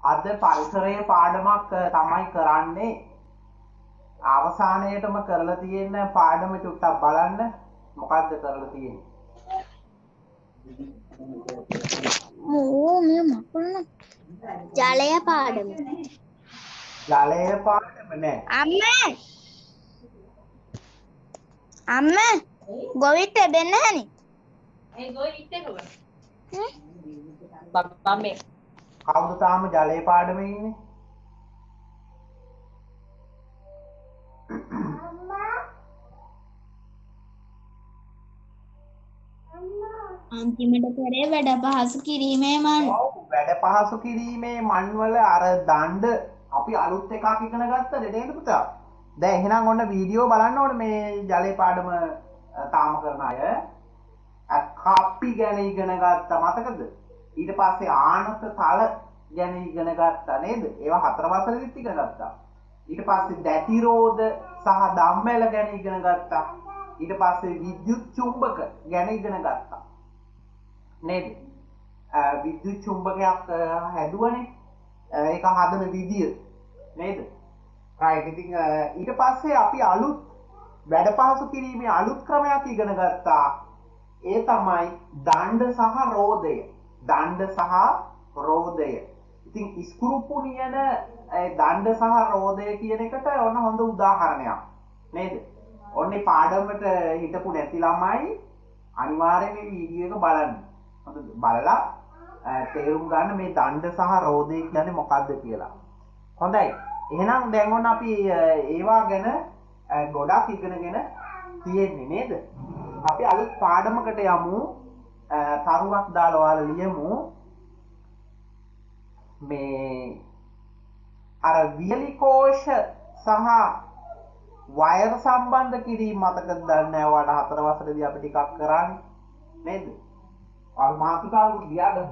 අද පරිසරයේ පාඩමක් තමයි කරන්නේ. අවසානයේටම කරලා තියෙන පාඩම චුට්ටක් බලන්න මොකද්ද කරලා තියෙන්නේ. මේ මකුණ ජලය පාඩම. ජලය පාඩම නෑ. අම්මා ගොවිත් ලැබෙන්නේ නැහනේ. ඒ ගොවිත් එකව. බබ්බා මේ කවුද තාම ජලය පාඩමේ ඉන්නේ? අන්තිමට කරේ වැඩ පහසු කිරීමේ මන්. ඔව් වැඩ පහසු කිරීමේ මන් වල අර දණ්ඩ අපි අලුත් එකක් ඉගෙන ගත්තද නේද පුතා? දැන් එහෙනම් ඔන්න වීඩියෝ බලන්න ඕනේ මේ ජලය පාඩම තාම කරන අය. කප්පි ගැන ඉගෙන ගත්තා මතකද? ඊට පස්සේ ආනත තල ගැන ඉගෙන ගත්තා නේද? ඒවා 4 වසරේදීත් ඉගෙන ගත්තා. ඊට පස්සේ දැතිරෝධ සහ ධම්මැල ගැන ඉගෙන ගත්තා. ඊට පස්සේ විද්‍යුත් චුම්බක ගැන ඉගෙන ගත්තා. නේද? විද්‍යුත් චුම්බකයක් හැදුවනේ. ඒක හදන විදිය නේද? right. ඉතින් ඊට පස්සේ අපි අලුත් වැඩ පහසු කිරීමේ අලුත් ක්‍රමයක් ඉගෙන ගත්තා. ඒ තමයි දණ්ඩ සහ රෝධය. දණ්ඩ සහ රෝධය. ඉතින් ඉස්කුරුප්පු නියන දණ්ඩ සහ රෝධය කියන එකට ඔන්න හොඳ උදාහරණයක් නේද? ඔන්නේ පාඩමට හිටපු නැති ළමයි අනිවාර්යයෙන් මේ වීඩියෝ එක බලන්න. හොඳද? බලලා තේරුම් ගන්න මේ දණ්ඩ සහ රෝධය කියන්නේ මොකක්ද කියලා. හොඳයි. එහෙනම් දැන් ඔන්න අපි ඒවා ගැන ගොඩක් ඉගෙනගෙන තියෙන්නේ නේද? අපි අලුත් පාඩමකට යමු. තරුවක් දාලා ඔයාලා ලියමු. මේ අර වියලි කෝෂ සහ වයර් සම්බන්ධ කිරීම මතකද දන්නේ ඔයාලට 4 වසරේදී අපි ටිකක් කරානේ නේද? අර මාතෘකාවක ලියාගන්න.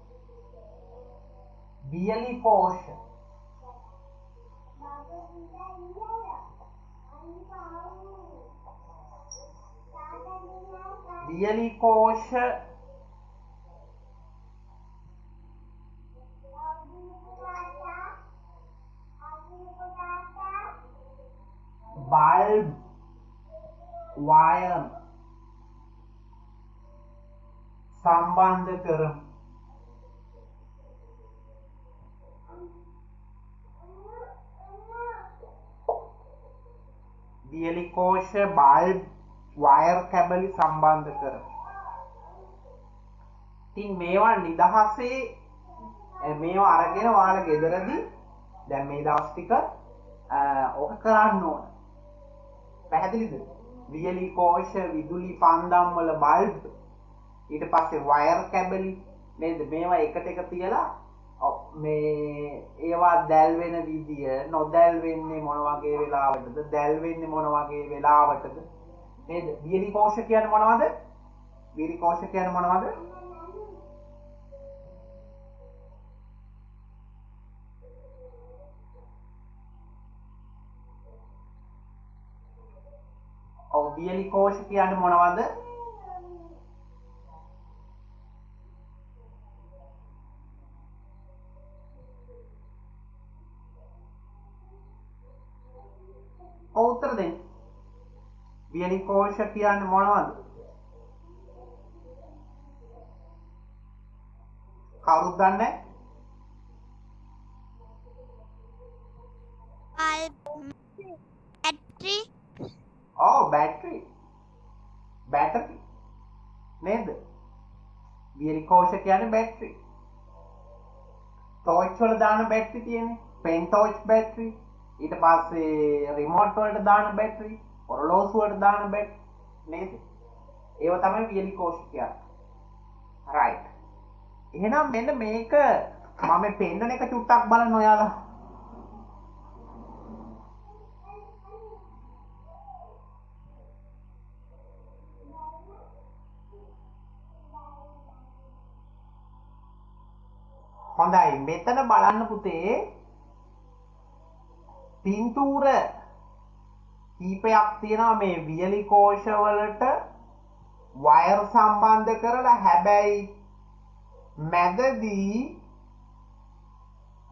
වියලි කෝෂ වියලි කෝෂ bulb wire සම්බන්ධ කරමු. වියලි කෝෂ bulb wire කැබලි සම්බන්ධ කරමු. ඉතින් මේවා නිදහසේ මේවා අරගෙන ඔයාලා ගෙදරදී දැන් මේ දවස් ටික ඔක කරන්න ඕන. පැහැදිලිද? වියලි කෝෂ විදුලි පන්දම් වල බල්බ් ඊට පස්සේ වයර් කැබලි නේද? මේවා එකට එක තියලා මේ ඒවා දැල් වෙන විදිය නොදැල් වෙන්නේ මොන වගේ වෙලාවටද? දැල් වෙන්නේ මොන වගේ වෙලාවටද? නේද? වියලි කෝෂ කියන්නේ මොනවද? වියලි කෝෂ කියන්නේ මොනවද? ඔව් වියලි කෝෂ කියන්නේ මොනවද? ඔව් උත්තර දෙන්න. වියලි කෝෂ කියන්නේ මොනවද? කවුරුත් දන්නේ? බැටරි. ඔව් බැටරි. බැටරි නේද? වියලි කෝෂ කියන්නේ බැටරි. ටෝච් වල දාන බැටරි තියෙන්නේ. Pen torch battery. ඊට පස්සේ රිමෝට් වලට දාන බැටරි, ඔරලෝසු වලට දාන බැටරි නේද? ඒව තමයි වියලි කෝෂ කියන්නේ. right. එහෙනම් මෙන්න මේක මම පෙන්නන එක චුට්ටක් බලන්න ඔයාලා. හොඳයි මෙතන බලන්න පුතේ පින්තූර කීපයක් තියෙනවා මේ වියලි කෝෂ වලට වයර් සම්බන්ධ කරලා හැබැයි මැදදී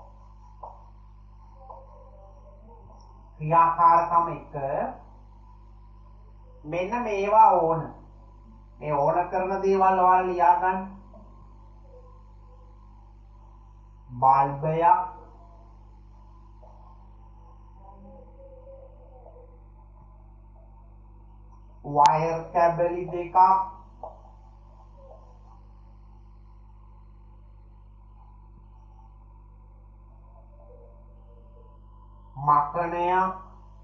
ක්‍රියාකාරකම එක මෙන්න මේවා ඕන. මේ ඕන කරන දේවල් ඔයාලා ලියා ගන්න. බල්බයක්, වයර් කැබලි දෙකක්, මකණයක්,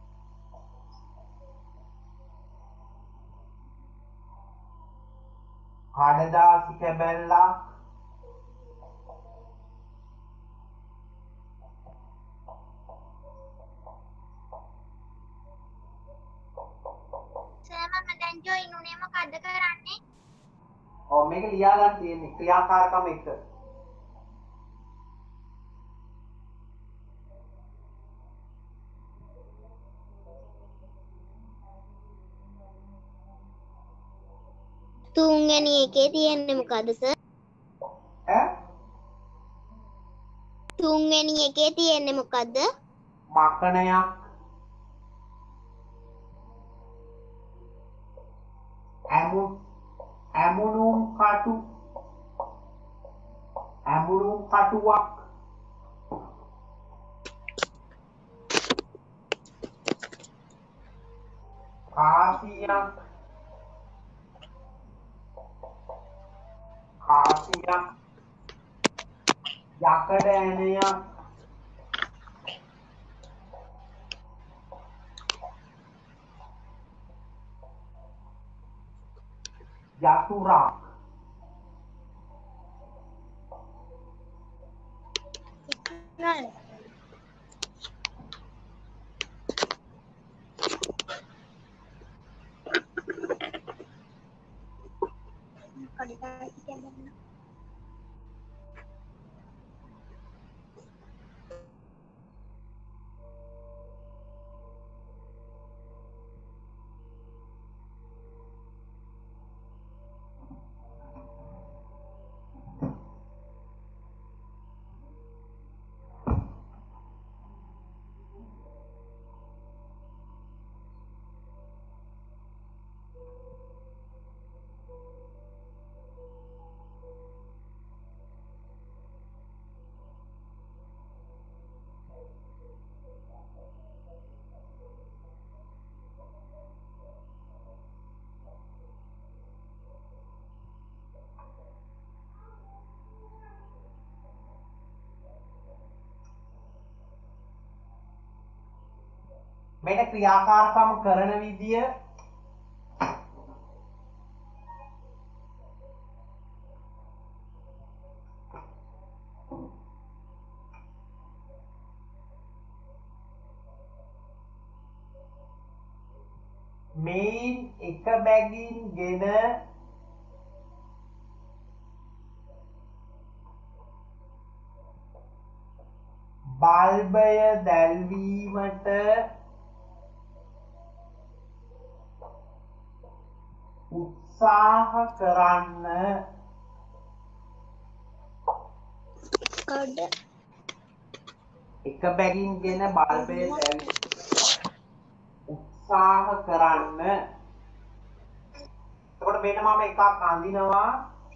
කඩදාසි කැබැල්ලක්, සර් මම දැන් ජොයින් උනේ මොකද්ද කරන්නේ? ඔව් මේක ලියා ගන්න තියෙන්නේ ක්‍රියාකාරකම එක. තුන්වෙනි එකේ තියෙන්නේ මොකද්ද සර්? ඈ තුන්වෙනි එකේ තියෙන්නේ මොකද්ද? මකණයක්, ඇමුණුම් කටුවක්, කාසියක්, යකඩ ඇණයක්, යතුරක්, නෑ. කඩදාසි කැබල්ල. මෙන්න ක්‍රියාකාරකම කරන විදිය මේන් එක බැගින් ගෙන බල්බය දැල්වීමට උත්සාහ කරන්න. එක බැගින් ගෙන බල්බය උත්සාහ කරන්න. එතකොට මෙන්න මම එකක් අඳිනවා.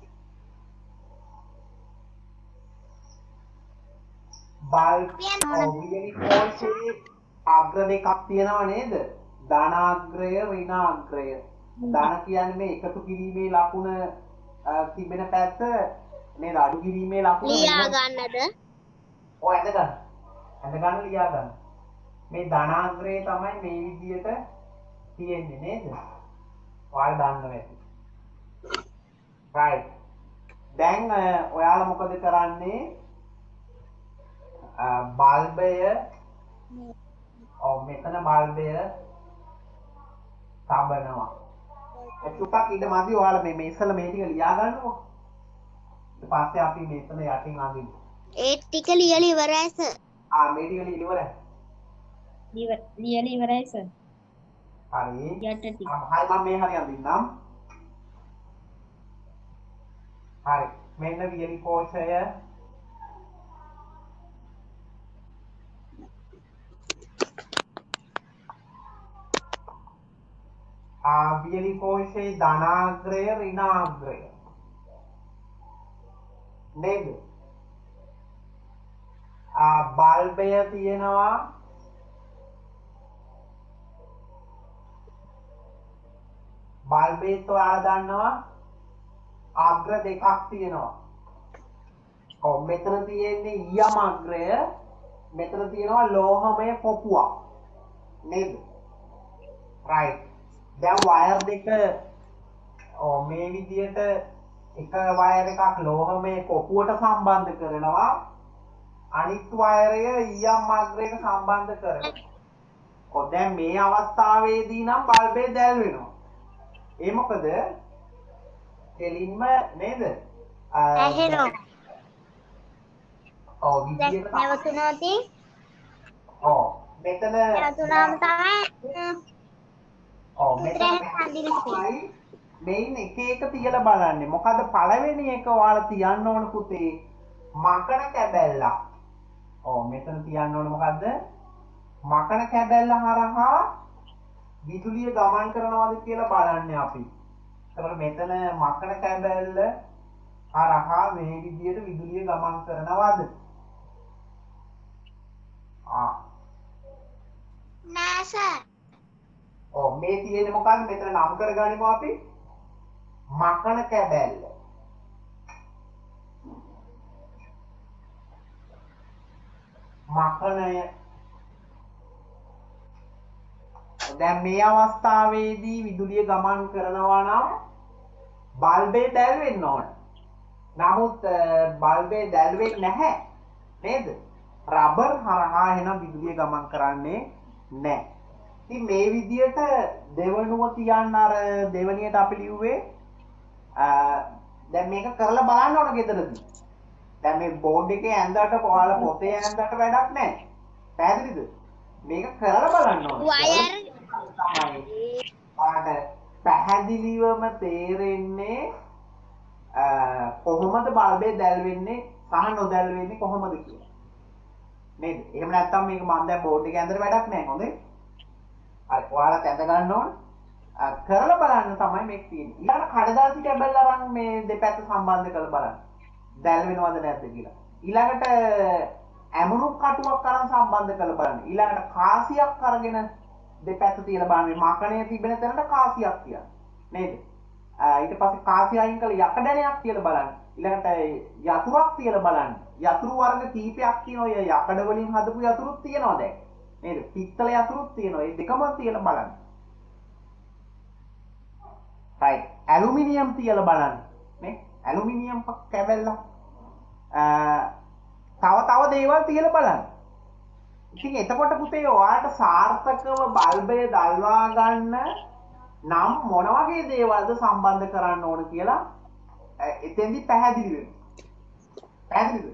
වියලි කෝෂයේ අග්‍ර දෙකක් තියෙනවා නේද? ධනාග්‍රය ඍණාග්‍රය. ධන කියන්නේ මේ එකතු කිරීමේ ලකුණ තිබෙන පැත්ත නේද? අඩු කිරීමේ ලකුණ ලියා ගන්නද? ඔය ඇඳ ගන්න ලියා ගන්න. මේ ධනාග්‍රය තමයි මේ විදියට තියෙන්නේ නේද? ඔයාලා දන්නවා ඇති. right. දැන් ඔයාලා මොකද කරන්නේ? බල්බය මෙතන බල්බය තබනවා. චුට්ටක් ඊට මදි ඔයාලා මේ ඉස්සෙල්ලා මේ ටික ලියා ගන්නකො. ඊට පස්සේ අපි මෙතන යටින් අඳිමු. ඒ ටික ලියලා ඉවරයි සර්. මේ ටික ලියලා ඉවරයි. ලියලා ඉවරයි සර්. හරි. යට ටික. හරි මම මේ හරි අඳින්නම්. හරි. මෙන්න වියලි කෝෂය වියලි කෝෂයේ ධනාග්‍රය ඍණාග්‍රය නේද? බල්බය තියෙනවා බල්බේත් ඔයාලා දන්නවා අග්‍ර දෙකක් තියෙනවා. ඔව් මෙතන තියෙන්නේ යම් අග්‍රය, මෙතන තියෙනවා ලෝහමය කොපුවක් නේද? right. දැන් වයර් දෙක මේ විදියට එක වයර් එකක් ලෝහමය කොපුවට සම්බන්ධ කරනවා, අනිත් වයරය යම් අග්‍රයකට සම්බන්ධ කරනවා. දැන් මේ අවස්ථාවේදී නම් බල්බේ දැල් වෙනවා. ඒ මොකද කෙලින්ම නේද? ඇහෙනවා. ඔව් විදියට නැවතුනොත් ඔව් මෙතන නැවතුනාම තමයි ඔව් මෙතන තමයි මේන් එක එක තියලා බලන්නේ. මොකද පළවෙනි එක ඔයාලා තියන්න ඕන පුතේ මකන කැබැල්ලක්. ඔව් මෙතන තියන්න ඕන මොකද්ද? මකන කැබැල්ල හරහා විදුලිය ගමන් කරනවද කියලා බලන්නේ අපි. එතකොට මෙතන මකන කැබැල්ල හරහා මේ විදියට විදුලිය ගමන් කරනවද? නෑ සර්. ඔව් මේ තියෙන්නේ මොකද්ද? මෙතන නම් කරගනිමු අපි. මකන කැබැල්ල. මකනය. දැන් මේ අවස්ථාවේදී විදුලිය ගමන් කරනවා නම් බල්බේ දැල් වෙන්න ඕන. නමුත් බල්බේ දැල් වෙන්නේ නැහැ නේද? රබර් හරහා එහෙනම් විදුලිය ගමන් කරන්නේ නැහැ. ඉතින් මේ විදියට දෙවනුව තියන්න අර දෙවනියට අපි ලිව්වේ දැන් මේක කරලා බලන්න ඕන ගෙදරදී. දැන් මේ බෝඩ් එකේ ඇඳට ඔයාලා පොතේ ඇඳට වැඩක් නැහැ. පැහැදිලිද? මේක කරලා බලන්න ඕන. වයර් තමයි පැහැදිලිවම තේරෙන්නේ කොහොමද බල්බේ දැල් වෙන්නේ සහ නොදැල් වෙන්නේ කොහොමද කියලා. නේද? එහෙම නැත්නම් මේක මම දැන් බෝඩ් එකේ ඇඳට වැඩක් නැහැ. හොඳේ. හරි ඔයාලා ඇඳ ගන්න ඕන. කරලා බලන්න තමයි මේක තියෙන්නේ. ඊළඟට කඩදාසි කැබල්ල අරන් මේ දෙපැත්ත සම්බන්ධ කරලා බලන්න. දැල් වෙනවද නැද්ද කියලා. ඊළඟට ඇමුණු කටුවක් අරන් සම්බන්ධ කරලා බලන්න. ඊළඟට කාසියක් අරගෙන දෙපැත්ත තියලා බලන්න. මේ මකණය තිබෙන තැනට කාසියක් තියන්න. නේද? ඊට පස්සේ කාසිය අයින් කරලා යකඩණයක් තියලා බලන්න. ඊළඟට යතුරක් තියලා බලන්න. යතුරු වර්ග කීපයක් තියෙනවා. ඔය යකඩ වලින් හදපු යතුරුත් තියෙනවා දැන්. නේද? පිත්තල යතුරුත් තියෙනවා. මේ දෙකම තියලා බලන්න. right. ඇලුමිනියම් තියලා බලන්න. නේ? ඇලුමිනියම් කැබල්ල. තව දේවල් තියලා බලන්න. ඉතින් එතකොට පුතේ ඔයාලට සාර්ථකව බල්බය දල්වා ගන්න නම් මොන වගේ දේවල්ද සම්බන්ධ කරන්න ඕන කියලා එතෙන්දි පැහැදිලි වෙනවා. පැහැදිලිද?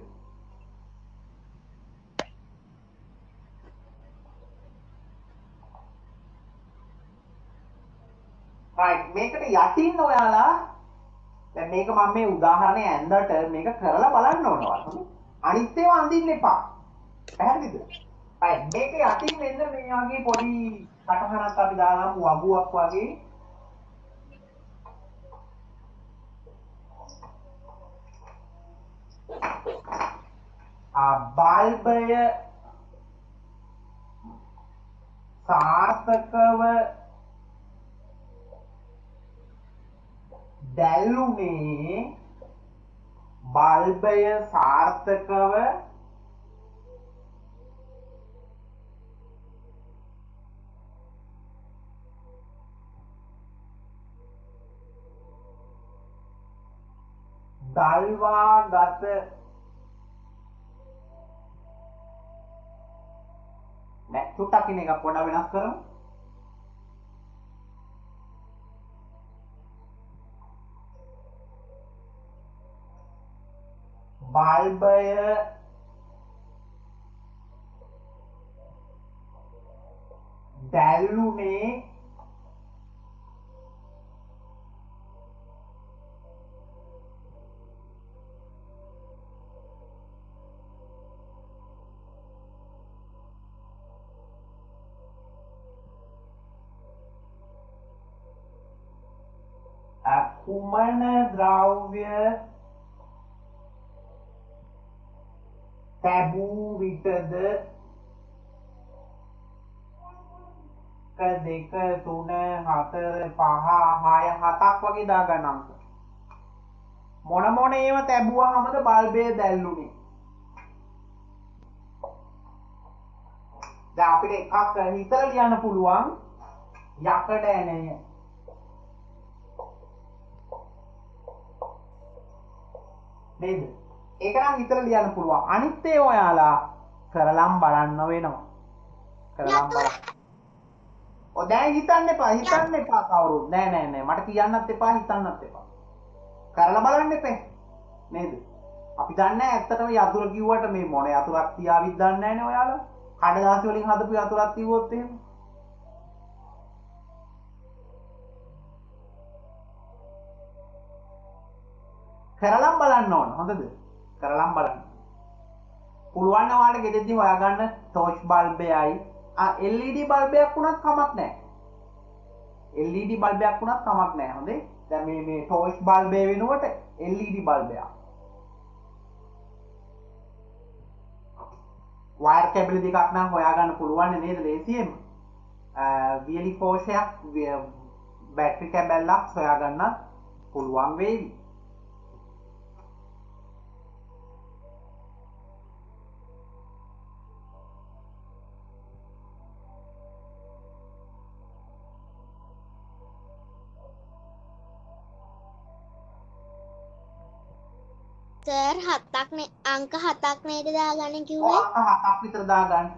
right. මේකට යටින් ඔයාලා දැන් මේක මම මේ උදාහරණය ඇඳට මේක කරලා බලන්න ඕනවා. අනිත් ඒවා අඳින්න එපා. පැහැදිලිද? right. මේක යටින් මෙන්න මේ වගේ පොඩි කටහරක් අපි දාගමු වගුවක් වගේ. බල්බය සාර්ථකව දැල්ුනේ බල්බය සාර්ථකව දල්වා ගත නෑ චුට්ටක් ඉන්න එක පොඩ්ඩක් වෙනස් කරමු. බල්බය දැල්ුනේ කුමන ද්‍රව්‍ය තැබූ විටද 1 2 3 4 5 6 7ක් වගේ දාගන්න අංක. මොන ඒවා තැබුවාමද බල්බය දැල්ලුනේ? දැන් අපිට එකක් හිතලා ලියන්න පුළුවන් යකඩ ඇණය. නේද? ඒක නම් හිතලා ලියන්න පුළුවන්. අනිත් ඒවා ඔයාලා කරලම් බලන්න වෙනවා. කරලම් බලන්න. ඔය දැන් හිතන්න එපා කවුරුත්. නෑ මට කියන්නත් එපා හිතන්නත් එපා. කරලා බලන්න එපා. නේද? අපි දන්නේ ඇත්තටම යතුරු කිව්වට මේ මොන යතුරක් තියාවිත් දන්නේ නැනේ ඔයාලා. කඩදාසි වලින් හදපු යතුරක් තියුවොත් එහෙම. කරලම් බලන්න ඕන. හොඳද? කරලම් බලන්න. පුළුවන් නම් ඔයාලට ගෙදරදී හොයාගන්න ටෝච් බල්බයයි LED බල්බයක් වුණත් කමක් නැහැ. LED බල්බයක් වුණත් කමක් නැහැ. හොඳේ? දැන් මේ ටෝච් බල්බය වෙනුවට LED බල්බයක්. වයර් කැබලි දෙකක් නම් හොයාගන්න පුළුවන් නේද ලේසියෙන්ම. වියලි කෝෂයක් බැටරි කැබල්ලක් හොයාගන්නත් පුළුවන් වේවි. සර් අංක 7ක් නේද දාගන්න කිව්වේ? අංක 7ක් විතර දාගන්න.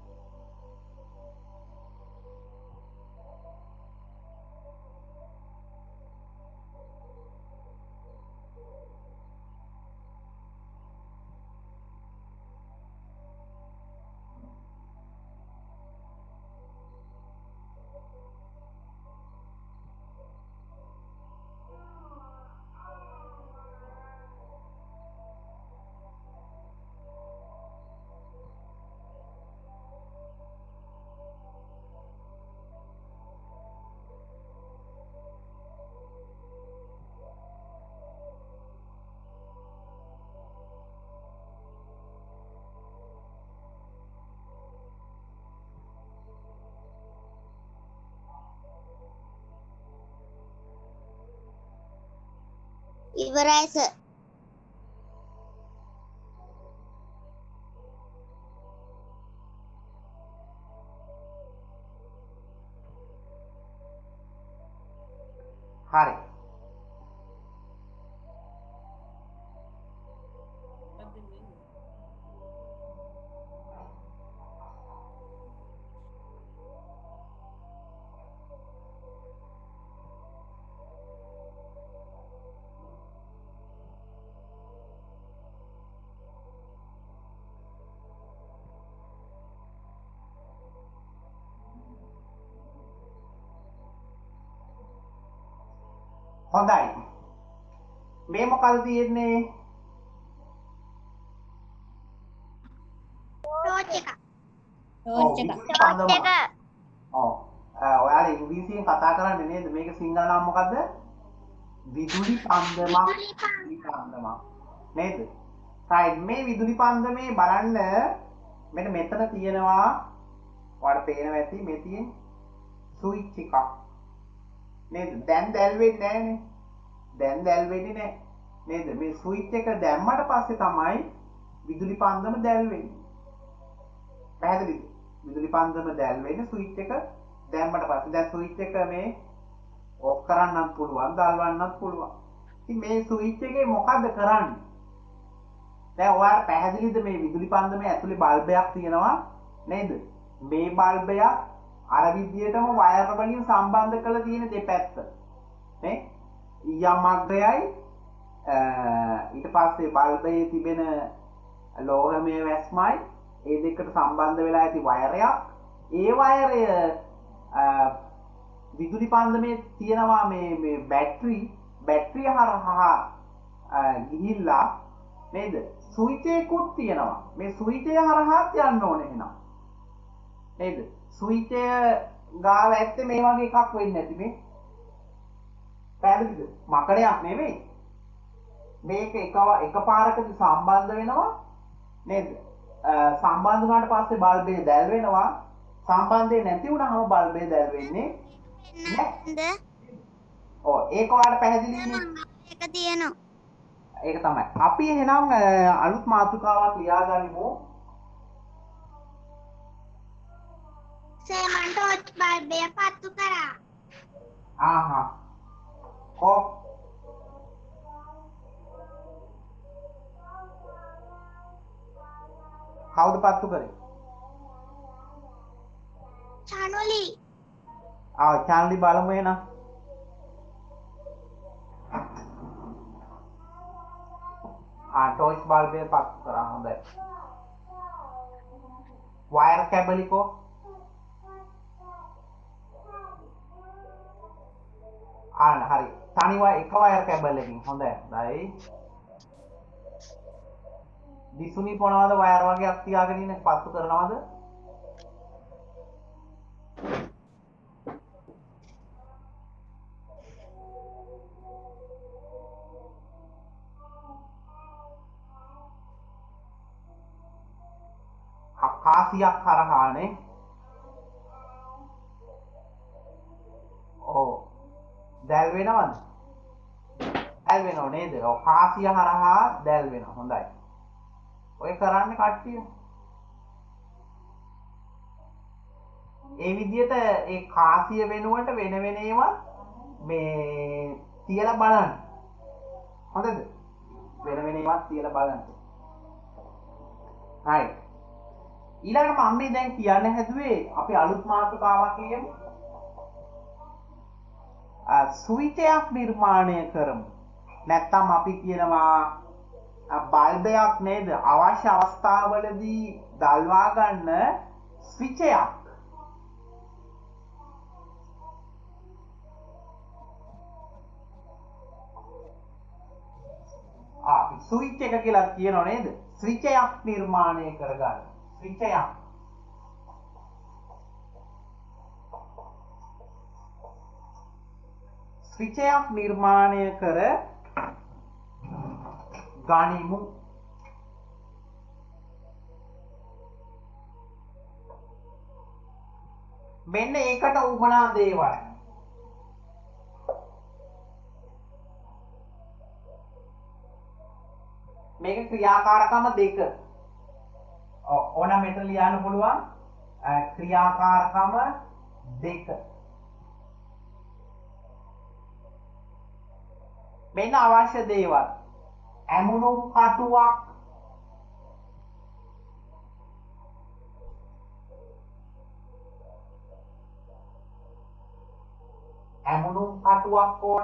ඉවරයි සර්. හරි. හොඳයි. මේ මොකද තියෙන්නේ? ටෝච් එක. ඔයාලා ඉංග්‍රීසියෙන් කතා කරන්නේ නේද? මේක සිංහල නම් මොකද්ද? විදුලි පන්දමක්. නේද? right මේ විදුලි පන්දමේ බලන්න මෙන්න මෙතන තියෙනවා ඔයාලට පේනවා ඇති මේ තියෙන ස්විච් එකක්. නේද? දැන් දැල් වෙන්නේ නැහනේ. දැන් දැල් වෙන්නේ නැහැ. නේද? මේ ස්විච් එක දැම්මට පස්සේ තමයි විදුලි පන්දම දැල් වෙන්නේ. පැහැදිලිද? විදුලි පන්දම දැල් වෙන්නේ ස්විච් එක දැම්මට පස්සේ. දැන් ස්විච් එක මේ ඔෆ් කරන්නත් පුළුවන්, දාල්වන්නත් පුළුවන්. ඉතින් මේ ස්විච් එකේ මොකද්ද කරන්නේ? දැන් ඔයාලට පැහැදිලිද මේ විදුලි පන්දමේ ඇතුලේ බල්බයක් තියෙනවා නේද? මේ බල්බයක් අර විදියටම වයර් වලින් සම්බන්ධ කරලා තියෙන දෙපැත්ත. නේ? යම් අග්‍රයයි ඊට පස්සේ බල්බයේ තිබෙන ලෝහමය වැස්මයි ඒ දෙකට සම්බන්ධ වෙලා ඇති වයරයක්. ඒ වයරය විදුලි පන්දමේ තියෙනවා මේ බැටරිය හරහා ගිහිල්ලා නේද? ස්විච් එකකුත් තියෙනවා. මේ ස්විච් එක හරහාත් යන්න ඕනේ එහෙනම්. නේද? ස්විච් එක ගාව ඇත්තේ මේ වගේ එකක් වෙන්නේ නැති මේ. පැහැදිලිද? මකරයක් නෙමෙයි. මේක එකපාරකදී සම්බන්ධ වෙනවා නේද? සම්බන්ධ වුණාට පස්සේ බල්බය දැල් වෙනවා. සම්බන්ධය නැති වුණාම බල්බය දැල් වෙන්නේ නැහැ. ඔව් ඒක ඔයාලට පැහැදිලිනේ. ඒක තියෙනවා. ඒක තමයි. අපි එහෙනම් අලුත් මාතෘකාවක් ලියාගනිමු. සර් මම ටෝච් බල්බය පත්තු කරා. ආහා. කො කවුද පත්තු කරේ? චනුලි. චාන්ලි බලමු එහෙනම්. टॉर्च बाल्ब पास करा හොඳයි. वायर केबल को හරි. තනි එක වයර් කැබල් එකකින් හොඳයි. හොඳයි. දිසුනි පොනවද වයර් වගේක් තියාගෙන ඉන්න පත්තු කරනවද? කාසියක් හරහානේ. ඔව්. දැල් වෙනවද? දැල් වෙනව නේද? ඔව් කාසිය හරහා දැල් වෙනවා. හොඳයි. ඔය කරන්නේ කට්ටිය. ඒ විදිහට ඒ කාසිය වෙනුවට වෙන වෙන ඒවා මේ තියලා බලන්න. හොඳද? වෙන වෙන ඒවා තියලා බලන්න. right. ඊළඟට මම මේ දැන් කියන්න හැදුවේ අපි අලුත් මාතෘකාවක් ලියමු. ස්විචයක් නිර්මාණය කරමු. නැත්තම් අපි කියනවා බල්බයක් නේද? අවශ්‍ය අවස්ථාවලදී දල්වා ගන්න ස්විචයක්. අපි ස්විච් එක කියලා කියනෝ නේද? ස්විචයක් නිර්මාණය කරගන්න. ස්විචයක්. ස්විචයක් නිර්මාණය කර ගනිමු. මෙන්න ඒකට උවමනා දේවල්. මේක ක්‍රියාකාරකම දෙක. ඕන මෙතන ලියන්න පුළුවන් ක්‍රියාකාරකම දෙක. මෙන්න අවශ්‍ය දේවල්. ඇමුණුම් කටුවක්, ඇමුණුම් කටුවක් ඕන.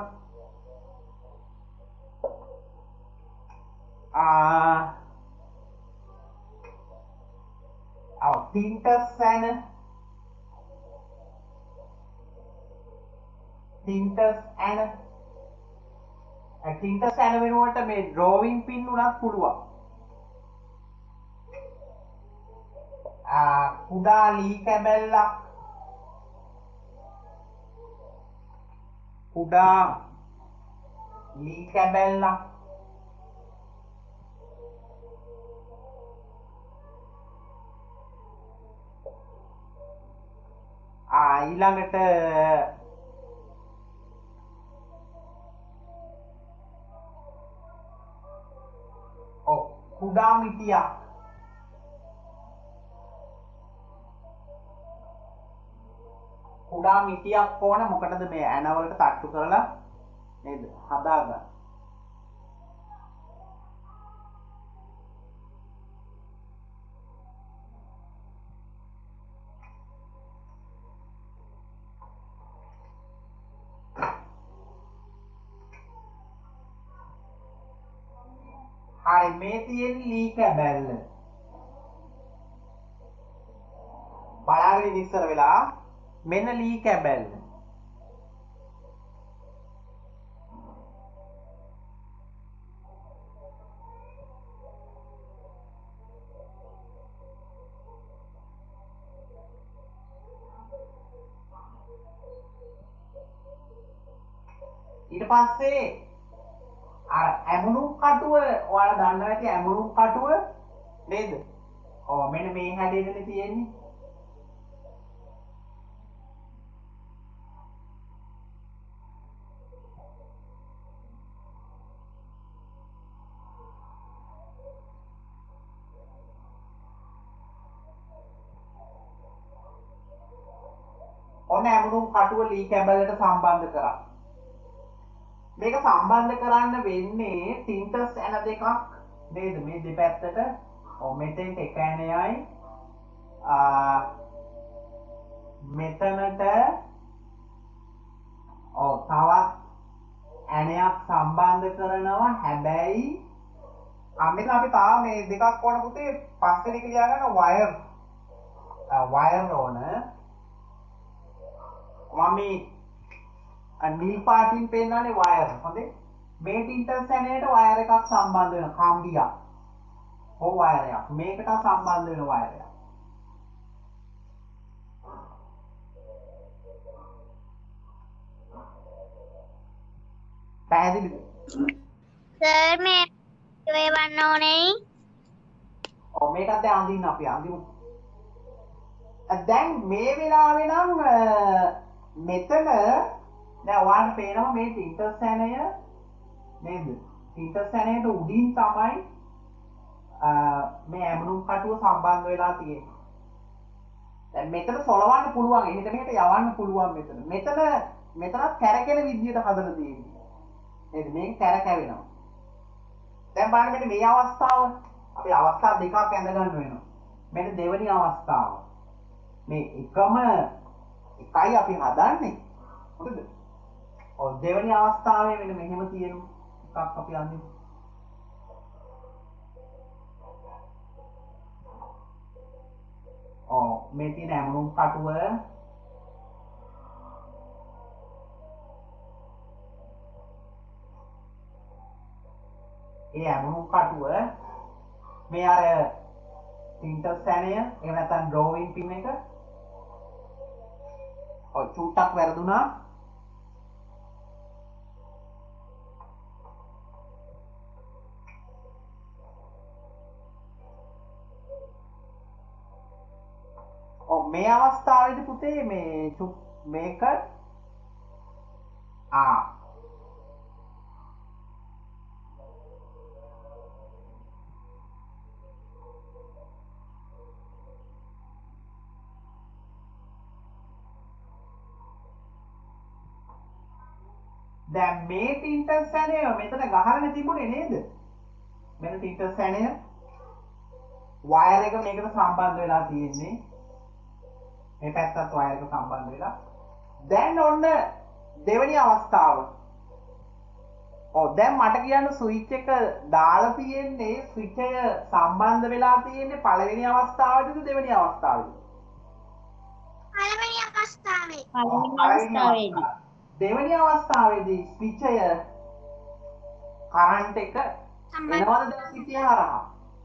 තින්ටස් සැන, තින්ටස් ඇන, තින්ටස් ඇන වෙනුවට මේ ඩ්‍රෝවිං පින් උනත් පුළුවන්. කුඩා ලී කැබැල්ලක්, කුඩා ලී කැබැල්ලක්, ඊළඟට කුඩා මිටියක්, කුඩා මිටියක් ඕන. මොකටද මේ ඇනවලට තට්ටු කරලා නේද හදාගන්න. හරි මේ තියෙන ලී කැබැල්ල බලාගෙන ඉස්සර වෙලා මෙන්න ලී කැබැල්ල. ඊට පස්සේ අර ඇමුණුම් කටුව ඔයාලා දන්නවා ඇති ඇමුණුම් කටුව නේද? ඔව් මෙන්න මේ හැඩයටනේ තියෙන්නේ. ඔන්න ඇමුණුම් කටුව ලී කැබලට සම්බන්ධ කරා. මේක සම්බන්ධ කරන්න වෙන්නේ ටින්ටස් ඇන දෙකක් නේද? මේ දෙපැත්තට ඔව් මෙතෙන්ට එක ඇණයයි මෙතනට ඔව් තවත් ඇණයක් සම්බන්ධ කරනවා. හැබැයි මෙතන අපි තාම මේ දෙකක් ඕන පුතේ පස්සේ ලියා ගන්න වයර් ඕන. මම නිල් පාටින් පෙන්නන්නේ වයර්. හොඳේ. මේ ටින්ටස් ඇණයට වයර් එකක් සම්බන්ධ වෙන කම්බියක්. ඔව් වයර් එකක්. මේකට සම්බන්ධ වෙන වයර් එකක්. පැහැදිලිද? සර් මේ වේවන්න ඕනේ. ඔව් මේකත් දැන් අඳින්න අපි අඳිමු. දැන් මේ වෙලාවේ නම් මෙතන දැන් ඔයාලට පේනවා මේ ටින්ටස් ඇණය නේද? ටින්ටස් ඇණයට උඩින් තමයි මේ ඇමුණුම් කටුව සම්බන්ධ වෙලා තියෙන්නේ. දැන් මෙතන සොලවන්න පුළුවන්. එහෙට මෙහෙට යවන්න පුළුවන් මෙතන. මෙතනත් කැරකෙන විදියට හදලා තියෙන්නේ. නේද? මේක කැරකැවෙනවා. දැන් බලන්න මෙන්න මේ අවස්ථාව අපි අවස්ථා දෙකක් ඇඳ ගන්න වෙනවා. මෙන්න දෙවෙනි අවස්ථාව. මේ එකම එකයි අපි හදන්නේ. හරිද? ඔව් දෙවෙනි අවස්ථාවේ මෙන්න මෙහෙම තියෙන එකක් අපි අඳිමු. ඔව් මේ තියෙන ඇමුණුම් කටුව ඒ ඇමුණුම් කටුව මේ අර ටින්ටස් ඇණය එහෙම නැත්නම් ඩ්‍රෝවින් පින් එක ඔය චූට්ටක් වැරදුනා. මේ අවස්ථාවේදී පුතේ මේක දැන් මේ ටින්ටස් ඇණය මෙතන ගහගෙන තිබුණේ නේද? මෙන්න ටින්ටස් ඇණය වයර් එක මේකට සම්බන්ධ වෙලා තියෙන්නේ. මේ පැත්තත් වයර් එක සම්බන්ධ වෙලා. දැන් ඔන්න දෙවෙනි අවස්ථාව. ඔව් දැන් මට කියන්න ස්විච් එක දාලා තියෙන්නේ ස්විචය සම්බන්ධ වෙලා තියෙන්නේ පළවෙනි අවස්ථාවේදීද දෙවෙනි අවස්ථාවේදීද? පළවෙනි අවස්ථාවේ. දෙවෙනි අවස්ථාවේදී ස්විචය කරන්ට් එක එනවද දැන් ස්විචය හරහා?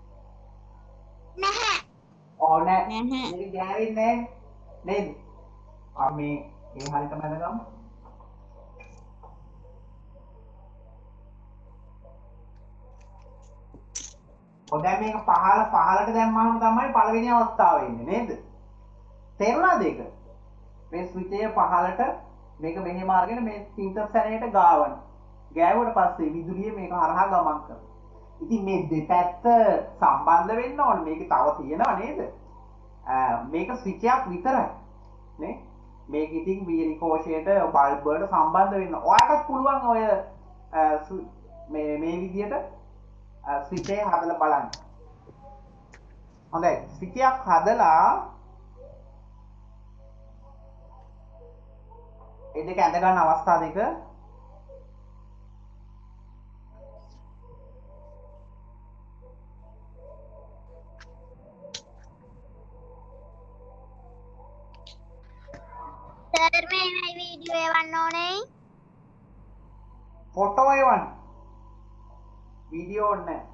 නැහැ. ඕ නැහැ. මේක ගෑවෙන්නේ නේද? අපි මේ හරියට මැදගමු. දැන් මේක පහලට දැම්මම තමයි පළවෙනි අවස්ථාව එන්නේ නේද? තේරුණාද ඒක? මේ ස්විචය පහලට මේක මෙහෙම අරගෙන මේ ටින්ටස් ඇණයට ගාවන. ගෑවුවට පස්සේ විදුලිය මේක හරහා ගමන් කරනවා. ඉතින් මේ දෙපැත්ත සම්බන්ධ වෙන්න ඕනේ. මේක තව තියෙනවා නේද? මේක ස්විචයක් විතරයි. නේ? මේක ඉතින් වීරිකෝෂයට බල්බ් වලට සම්බන්ධ වෙන්න. ඔයාලට පුළුවන් ඔය මේ විදියට ස්විච් එක හදලා බලන්න. හොඳයි. ස්විච් එකක් හදලා ඒ දෙක ඇඳ ගන්න අවස්ථා දෙක සර් මේ වීඩියෝ එවන්න ඕනේ. ෆොටෝ එවන්න. වීඩියෝ ඕනේ නැහැ.